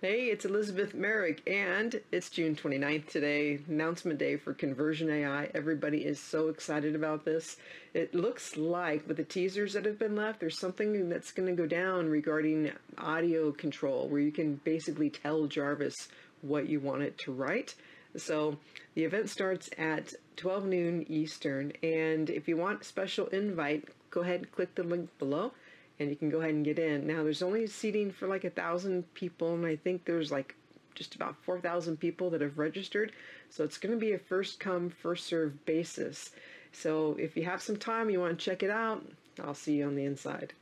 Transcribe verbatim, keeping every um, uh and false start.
Hey, it's Elizabeth Merrick, and it's June twenty-ninth today, announcement day for Conversion A I. Everybody is so excited about this. It looks like, with the teasers that have been left, there's something that's going to go down regarding audio control, where you can basically tell Jarvis what you want it to write. So the event starts at twelve noon Eastern, and if you want a special invite, go ahead and click the link below, and you can go ahead and get in. Now, there's only seating for like a thousand people, and I think there's like just about four thousand people that have registered. So it's going to be a first come, first served basis. So if you have some time, you want to check it out, I'll see you on the inside.